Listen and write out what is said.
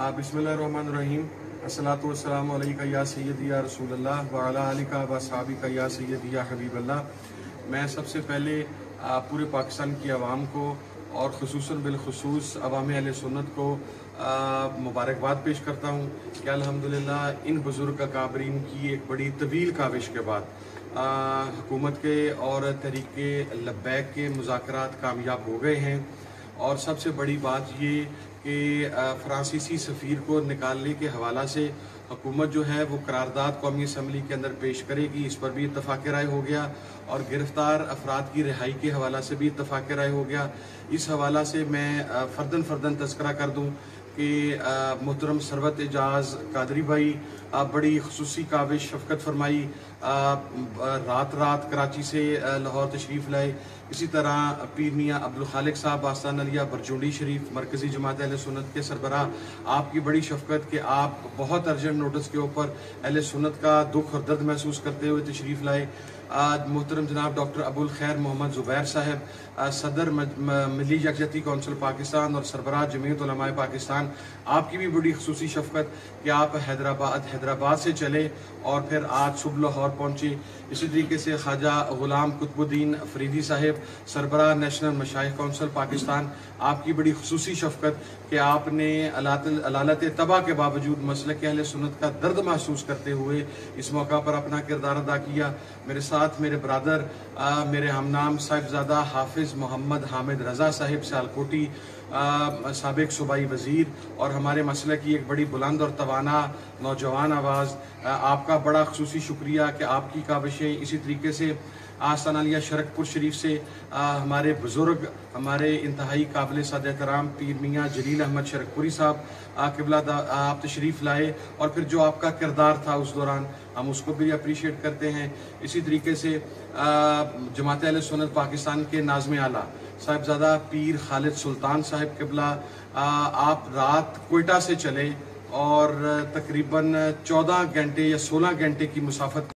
बिस्मिल्लाहिर्रहमानिर्रहीम। अस्सलातु वस्सलामु अलैका या सय्यदी या रसूलल्लाह व अला आलिका व असहाबिका या सय्यदी या हबीबल्लाह। मैं सबसे पहले पूरे पाकिस्तान की आवाम को और ख़ुसूसन बिलख़ुसूस अवाम अहले सुन्नत को मुबारकबाद पेश करता हूँ कि अल्हम्दुलिल्लाह इन बुज़ुर्ग अकाबरीन की एक बड़ी तवील काविश के बाद हुकूमत के और तहरीके लब्बैक के मुज़ाकरात कामयाब हो गए हैं। और सबसे बड़ी बात ये कि फ्रांसीसी सफ़ीर को निकालने के हवाला से हुकूमत जो है वो करारदाद कौमी असम्बली के अंदर पेश करेगी, इस पर भी इत्तफ़ाक़ राय हो गया। और गिरफ़्तार अफराद की रिहाई के हवाला से भी इत्तफ़ाक़ राय हो गया। इस हवाला से मैं फ़र्दन तज़किरा कर दूँ कि मोहतरम सरवत एजाज़ कादरी भाई बड़ी ख़ुसूसी काविश शफ़क़त फरमाई, रात कराची से लाहौर तशरीफ़ लाए। इसी तरह पीर मियाँ अब्दुल खालिक साहब आस्तान अलिया बरजोंडी शरीफ मरकज़ी जमात अहले सुन्नत के सरबराह, आपकी बड़ी शफ़क़त कि आप बहुत अर्जेंट नोटिस के ऊपर अहले सुन्नत का दुख और दर्द महसूस करते हुए तशरीफ़ लाए। मोहतरम जनाब डॉक्टर अबुल खैर मोहम्मद ज़ुबैर साहब सदर मिली यकजहती कौंसिल पाकिस्तान और सरबराह जमीयत उलमाए पाकिस्तान, आपकी भी बड़ी ख़ुसूसी शफ़क़त कि आप हैदराबाद से चले और फिर आज सुबह लाहौर पहुँचे। इसी तरीके से ख्वाजा ग़ुलाम कुतुबुद्दीन फरीदी साहब सरबराह नेशनल मशाइख कौंसिल पाकिस्तान, आपकी बड़ी ख़ुसूसी शफ़क़त कि आपने अलालत तबा के बावजूद मसलक अहले सुन्नत का दर्द महसूस करते हुए इस मौका पर अपना किरदार अदा किया। मेरे साथ मेरे ब्रदर मेरे हमनाम साहिबजादा हाफिज़ मोहम्मद हामिद रज़ा साहिब सियालकोटी, साबिक़ सूबाई वज़ीर और हमारे मसले की एक बड़ी बुलंद और तवाना नौजवान आवाज़, आपका बड़ा ख़ुसूसी शुक्रिया कि आपकी काविशें। इसी तरीके से आस्तान अलिया शरकपुर शरीफ से हमारे बुज़ुर्ग हमारे इंतहाई काबिल सद एहतराम पीर मियाँ जलील अहमद शरकपुरी साहब क़िबला आप तशरीफ़ लाए और फिर जो आपका किरदार था उस दौरान हम उसको भी अप्रीशिएट करते हैं। इसी तरीके से जमात अहले सुन्नत पाकिस्तान के नाज़िम आला साहिबजादा पीर खालिद सुल्तान साहिब क़िबला, आप रात कोयटा से चले और तकरीबन 14 घंटे या 16 घंटे की मुसाफत